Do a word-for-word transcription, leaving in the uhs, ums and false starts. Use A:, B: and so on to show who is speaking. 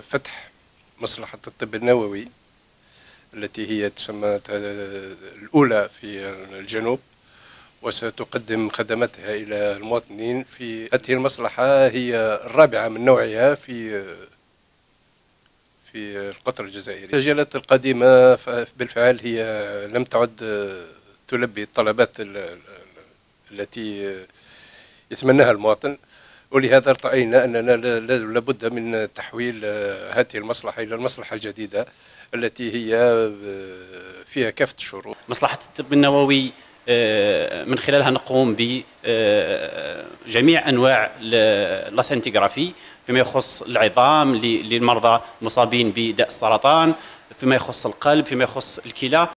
A: فتح مصلحة الطب النووي التي هي تسمى الأولى في الجنوب، وستقدم خدماتها إلى المواطنين. في هذه المصلحة هي الرابعة من نوعها في في القطر الجزائري. السجلات القديمة بالفعل هي لم تعد تلبي الطلبات التي يتمناها المواطن، ولهذا رأينا أننا لابد من تحويل هذه المصلحة إلى المصلحة الجديدة التي هي فيها كافة الشروط.
B: مصلحة الطب النووي من خلالها نقوم بجميع أنواع اللاسنتيغرافي فيما يخص العظام للمرضى المصابين بداء السرطان، فيما يخص القلب، فيما يخص الكلى.